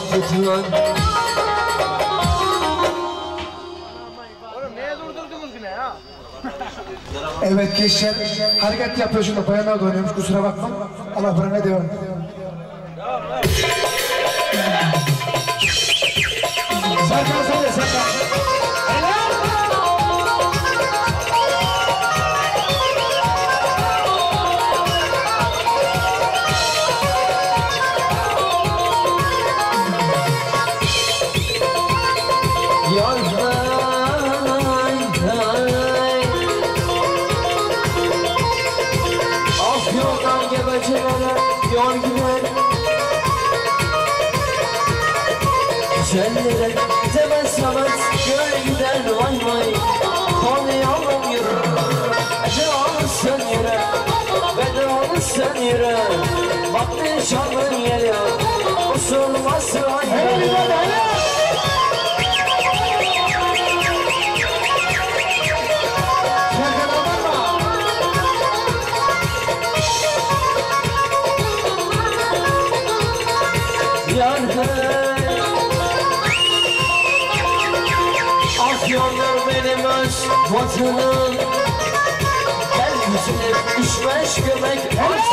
tutulan. Oğlum neye durdurdunuz yine ya? Evet gençler, hareket yapıyor şimdi, bayanlar da oynuyormuş, kusura bakma. Allah bana devam. Serkan söyle, Serkan. Afyon'dan Gebecelere yol gider, güzellere temel samet göl gider. Vay vay konuyorum yürü, ece alırsan yürü, beden alırsan yürü. Baktın şanın geliyor, usulması aynı. Afyonlar benim öz vatanım, gel yüzüne düşmez göbek.